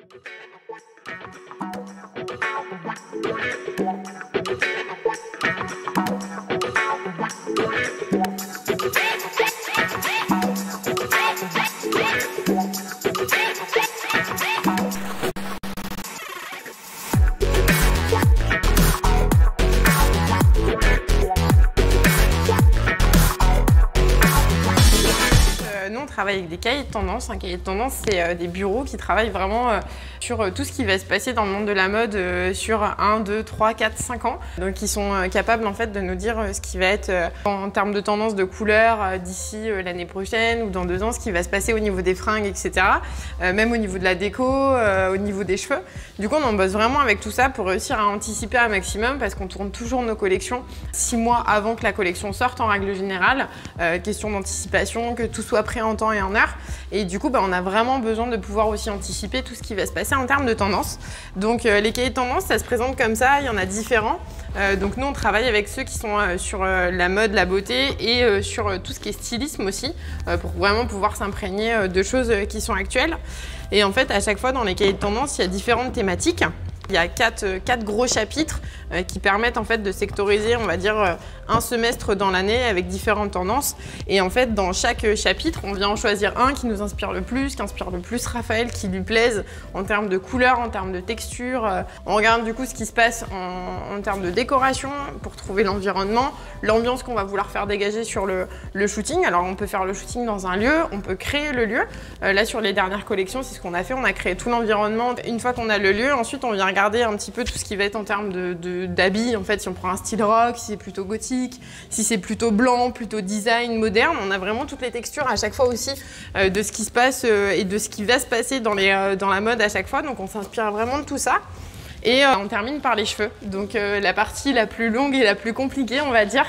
Nous, on travaille avec des cahiers de tendance. Un cahier de tendance, c'est des bureaux qui travaillent vraiment sur tout ce qui va se passer dans le monde de la mode sur 1, 2, 3, 4, 5 ans. Donc, ils sont capables en fait de nous dire ce qui va être en termes de tendance de couleur d'ici l'année prochaine ou dans 2 ans, ce qui va se passer au niveau des fringues, etc. Même au niveau de la déco, au niveau des cheveux. Du coup, on en bosse vraiment avec tout ça pour réussir à anticiper un maximum parce qu'on tourne toujours nos collections 6 mois avant que la collection sorte en règle générale. Question d'anticipation, que tout soit prêt en temps et en heure. Et du coup, on a vraiment besoin de pouvoir aussi anticiper tout ce qui va se passer en termes de tendance. Donc les cahiers de tendance, ça se présente comme ça, il y en a différents. Donc nous, on travaille avec ceux qui sont sur la mode, la beauté et sur tout ce qui est stylisme aussi, pour vraiment pouvoir s'imprégner de choses qui sont actuelles. Et en fait, à chaque fois, dans les cahiers de tendance, il y a différentes thématiques. Il y a 4 gros chapitres qui permettent en fait de sectoriser, on va dire, un semestre dans l'année avec différentes tendances. Et en fait, dans chaque chapitre, on vient en choisir un qui nous inspire le plus, qui inspire le plus Raphaël, qui lui plaise en termes de couleur, en termes de texture. On regarde du coup ce qui se passe en termes de décoration pour trouver l'environnement, l'ambiance qu'on va vouloir faire dégager sur le shooting. Alors on peut faire le shooting dans un lieu, on peut créer le lieu. Là sur les dernières collections, c'est ce qu'on a fait, on a créé tout l'environnement. Une fois qu'on a le lieu, ensuite on vient regarder un petit peu tout ce qui va être en termes d'habits. En fait, si on prend un style rock, si c'est plutôt gothique, si c'est plutôt blanc, plutôt design, moderne, on a vraiment toutes les textures à chaque fois aussi de ce qui se passe et de ce qui va se passer dans la mode à chaque fois. Donc on s'inspire vraiment de tout ça. Et on termine par les cheveux. Donc la partie la plus longue et la plus compliquée, on va dire.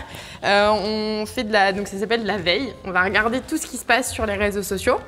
On fait donc ça s'appelle de la veille. On va regarder tout ce qui se passe sur les réseaux sociaux.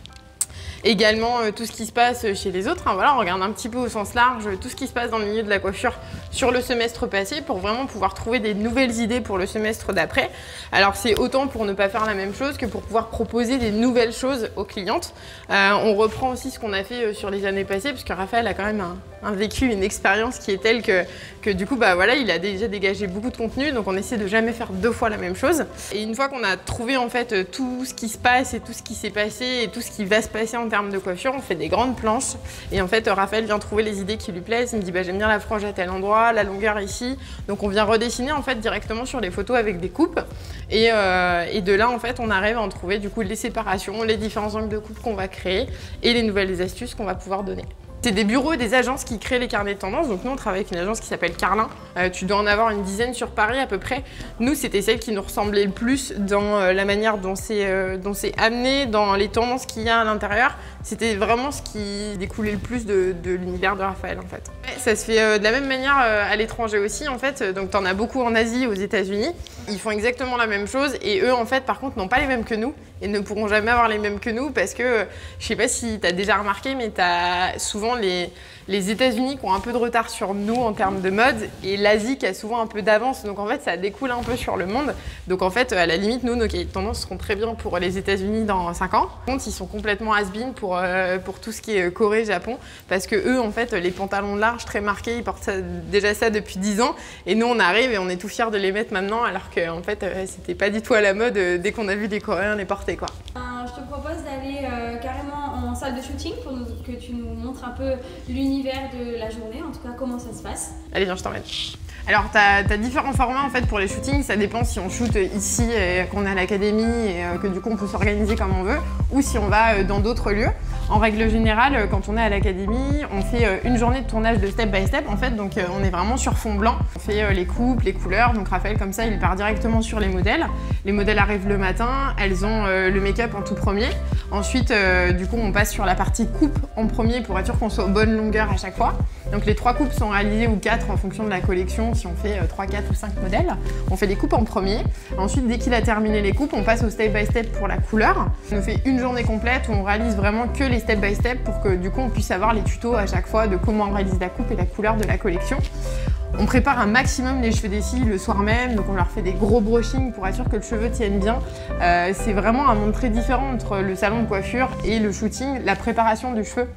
Également tout ce qui se passe chez les autres, voilà, on regarde un petit peu au sens large tout ce qui se passe dans le milieu de la coiffure sur le semestre passé pour vraiment pouvoir trouver des nouvelles idées pour le semestre d'après. Alors c'est autant pour ne pas faire la même chose que pour pouvoir proposer des nouvelles choses aux clientes. On reprend aussi ce qu'on a fait sur les années passées parce que Raphaël a quand même un vécu, une expérience qui est telle que du coup voilà, il a déjà dégagé beaucoup de contenu, donc on essaie de jamais faire 2 fois la même chose. Et une fois qu'on a trouvé en fait tout ce qui se passe et tout ce qui s'est passé et tout ce qui va se passer en termes de coiffure, on fait des grandes planches et en fait Raphaël vient trouver les idées qui lui plaisent. Il me dit j'aime bien la frange à tel endroit, la longueur ici, donc on vient redessiner en fait directement sur les photos avec des coupes et de là en fait on arrive à en trouver du coup les séparations, les différents angles de coupe qu'on va créer et les nouvelles astuces qu'on va pouvoir donner. C'est des bureaux et des agences qui créent les carnets de tendance. Donc nous, on travaille avec une agence qui s'appelle Carlin. Tu dois en avoir une dizaine sur Paris à peu près. Nous, c'était celle qui nous ressemblait le plus dans la manière dont c'est amené, dans les tendances qu'il y a à l'intérieur. C'était vraiment ce qui découlait le plus de l'univers de Raphaël en fait. Ça se fait de la même manière à l'étranger aussi en fait. Donc tu en as beaucoup en Asie, aux États-Unis. Ils font exactement la même chose et eux en fait par contre n'ont pas les mêmes que nous et ne pourront jamais avoir les mêmes que nous parce que je sais pas si tu as déjà remarqué mais tu as souvent les États-Unis qui ont un peu de retard sur nous en termes de mode et l'Asie qui a souvent un peu d'avance. Donc en fait, ça découle un peu sur le monde. Donc en fait, à la limite, nous, nos cahiers de tendance seront très bien pour les États-Unis dans 5 ans. Par contre, ils sont complètement has-been pour tout ce qui est Corée, Japon, parce que eux, en fait, les pantalons larges, très marqués, ils portent déjà ça depuis 10 ans. Et nous, on arrive et on est tout fiers de les mettre maintenant, alors qu'en fait, c'était pas du tout à la mode dès qu'on a vu des Coréens les porter, quoi. Je te propose d'aller carrément en salle de shooting pour que tu nous montres un peu l'univers de la journée, en tout cas comment ça se passe. Allez, viens, je t'emmène. Alors, tu as différents formats en fait pour les shootings. Ça dépend si on shoot ici et qu'on est à l'académie et que du coup on peut s'organiser comme on veut ou si on va dans d'autres lieux. En règle générale, quand on est à l'académie, on fait une journée de tournage de step by step en fait. Donc on est vraiment sur fond blanc. On fait les coupes, les couleurs. Donc Raphaël comme ça, il part directement sur les modèles. Les modèles arrivent le matin. Elles ont le make-up en tout premier. Ensuite, du coup, on passe sur la partie coupe en premier pour être sûr qu'on soit aux bonnes longueurs à chaque fois. Donc les 3 coupes sont réalisées ou 4 en fonction de la collection. Si on fait 3, 4 ou 5 modèles, on fait les coupes en premier. Ensuite, dès qu'il a terminé les coupes, on passe au step by step pour la couleur. On fait une journée complète où on réalise vraiment que les step by step pour que du coup on puisse avoir les tutos à chaque fois de comment on réalise la coupe et la couleur de la collection. On prépare un maximum les cheveux des filles le soir même, donc on leur fait des gros brushings pour être sûr que le cheveu tienne bien. C'est vraiment un monde très différent entre le salon de coiffure et le shooting, la préparation du cheveu.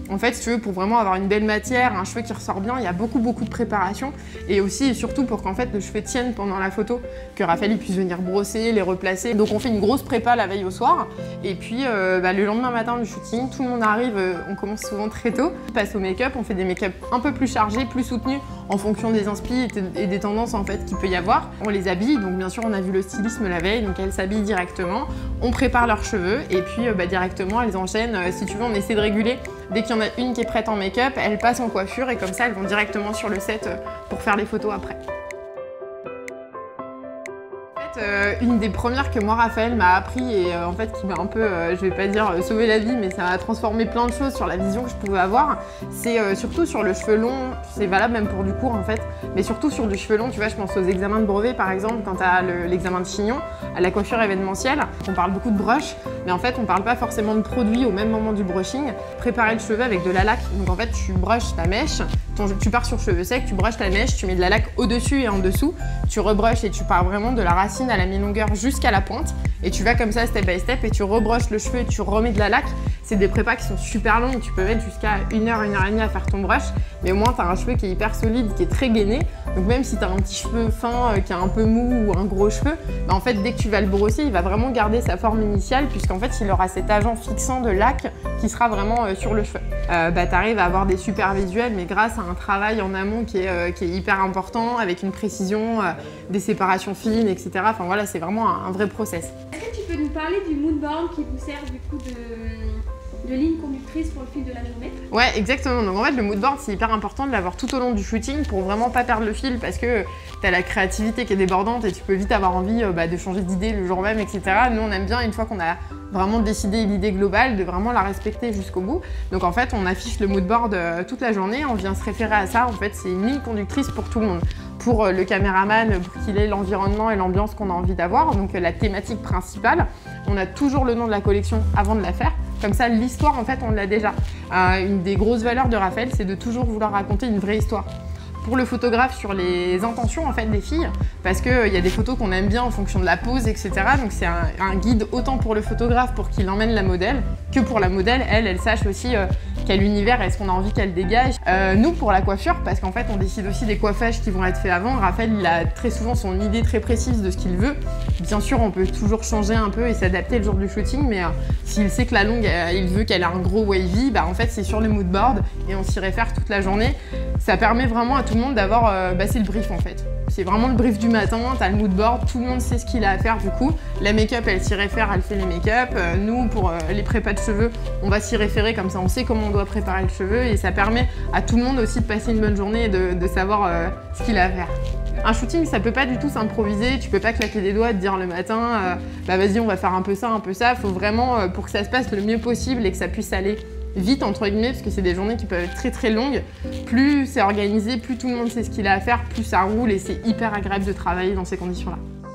En fait, si tu veux, pour vraiment avoir une belle matière, un cheveu qui ressort bien, il y a beaucoup de préparation. Et aussi et surtout pour qu'en fait le cheveu tienne pendant la photo, que Raphaël il puisse venir brosser, les replacer. Donc on fait une grosse prépa la veille au soir. Et puis le lendemain matin du shooting, tout le monde arrive, on commence souvent très tôt. On passe au make-up, on fait des make-up un peu plus chargés, plus soutenus en fonction des inspi et des tendances en fait qu'il peut y avoir. On les habille, donc bien sûr on a vu le stylisme la veille, donc elles s'habillent directement. On prépare leurs cheveux et puis directement elles enchaînent. Si tu veux, on essaie de réguler. Dès qu'il y en a une qui est prête en make-up, elle passe en coiffure et comme ça elles vont directement sur le set pour faire les photos après. Une des premières que moi Raphaël m'a appris et en fait qui m'a un peu, je vais pas dire sauvé la vie, mais ça m'a transformé plein de choses sur la vision que je pouvais avoir, c'est surtout sur le cheveu long, c'est valable même pour du court en fait, mais surtout sur du cheveu long, tu vois, je pense aux examens de brevet par exemple, quand tu as l'examen de chignon, à la coiffure événementielle, on parle beaucoup de brush, mais en fait on parle pas forcément de produits au même moment du brushing. Préparer le cheveu avec de la laque, donc en fait tu brushes ta mèche, tu pars sur cheveux secs, tu brushes ta mèche, tu mets de la laque au-dessus et en dessous, tu rebrushes et tu pars vraiment de la racine à la mi-longueur jusqu'à la pointe et tu vas comme ça step by step et tu rebrushes le cheveu et tu remets de la laque. C'est des prépas qui sont super longues, tu peux mettre jusqu'à 1 heure, 1 heure et demie à faire ton brush, mais au moins tu as un cheveu qui est hyper solide, qui est très gainé. Donc même si tu as un petit cheveu fin qui est un peu mou ou un gros cheveu, en fait dès que tu vas le brosser, il va vraiment garder sa forme initiale puisqu'en fait il aura cet agent fixant de laque qui sera vraiment sur le cheveu. Tu arrives à avoir des super visuels, mais grâce à un travail en amont qui est hyper important, avec une précision, des séparations fines, etc. Enfin voilà, c'est vraiment un vrai process. Est-ce que tu peux nous parler du mood board qui vous sert du coup de ligne conductrice pour le fil de la journée? Ouais, exactement. Donc en fait, le mood board, c'est hyper important de l'avoir tout au long du shooting pour vraiment pas perdre le fil parce que tu as la créativité qui est débordante et tu peux vite avoir envie de changer d'idée le jour même, etc. Nous, on aime bien, une fois qu'on a vraiment décidé l'idée globale, de vraiment la respecter jusqu'au bout. Donc en fait, on affiche le mood board toute la journée, on vient se référer à ça. En fait, c'est une ligne conductrice pour tout le monde. Pour le caméraman, pour qu'il ait l'environnement et l'ambiance qu'on a envie d'avoir, donc la thématique principale. On a toujours le nom de la collection avant de la faire. Comme ça, l'histoire, en fait, on l'a déjà. Une des grosses valeurs de Raphaël, c'est de toujours vouloir raconter une vraie histoire. Pour le photographe, sur les intentions en fait des filles, parce qu'il y a des photos qu'on aime bien en fonction de la pose, etc. Donc c'est un guide autant pour le photographe pour qu'il emmène la modèle, que pour la modèle, elle sache aussi quel univers est-ce qu'on a envie qu'elle dégage. Nous, pour la coiffure, parce qu'en fait, on décide aussi des coiffages qui vont être faits avant. Raphaël, il a très souvent son idée très précise de ce qu'il veut. Bien sûr, on peut toujours changer un peu et s'adapter le jour du shooting, mais s'il sait que la longue, il veut qu'elle ait un gros wavy, en fait, c'est sur le mood board et on s'y réfère toute la journée. Ça permet vraiment à tout le monde d'avoir, c'est le brief en fait. C'est vraiment le brief du matin, t'as le mood board, tout le monde sait ce qu'il a à faire du coup. La make-up, elle s'y réfère, elle fait les make-up. Nous, pour les prépas de cheveux, on va s'y référer, comme ça on sait comment on doit préparer le cheveu et ça permet à tout le monde aussi de passer une bonne journée et de savoir ce qu'il a à faire. Un shooting, ça peut pas du tout s'improviser, tu peux pas claquer des doigts et te dire le matin vas-y on va faire un peu ça, faut vraiment pour que ça se passe le mieux possible et que ça puisse aller vite entre guillemets, parce que c'est des journées qui peuvent être très très longues. Plus c'est organisé, plus tout le monde sait ce qu'il a à faire, plus ça roule et c'est hyper agréable de travailler dans ces conditions-là.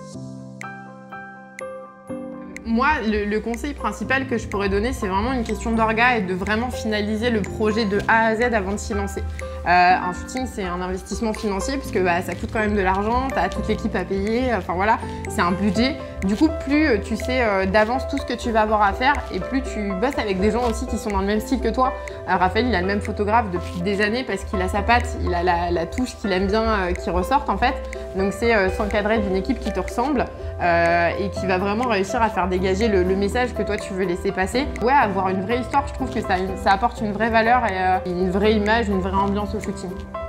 Moi, le conseil principal que je pourrais donner, c'est vraiment une question d'orga et de vraiment finaliser le projet de A à Z avant de s'y lancer. Un shooting, c'est un investissement financier puisque ça coûte quand même de l'argent, tu as toute l'équipe à payer, enfin voilà, c'est un budget. Du coup, plus tu sais d'avance tout ce que tu vas avoir à faire et plus tu bosses avec des gens aussi qui sont dans le même style que toi. Raphaël, il a le même photographe depuis des années parce qu'il a sa patte, il a la touche qu'il aime bien qui ressorte en fait. Donc c'est s'encadrer d'une équipe qui te ressemble et qui va vraiment réussir à faire dégager le message que toi tu veux laisser passer. Ouais, avoir une vraie histoire, je trouve que ça apporte une vraie valeur et une vraie image, une vraie ambiance au shooting.